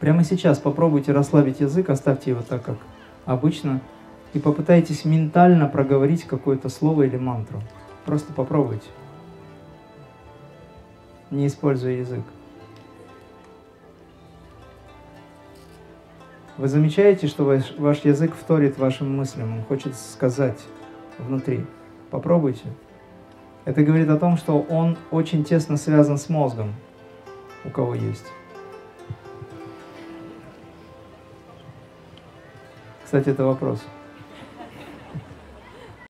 Прямо сейчас попробуйте расслабить язык, оставьте его так, как обычно, и попытайтесь ментально проговорить какое-то слово или мантру. Просто попробуйте, не используя язык. Вы замечаете, что ваш язык вторит вашим мыслям, он хочет сказать внутри. Попробуйте. Это говорит о том, что он очень тесно связан с мозгом, у кого есть. Кстати, это вопрос.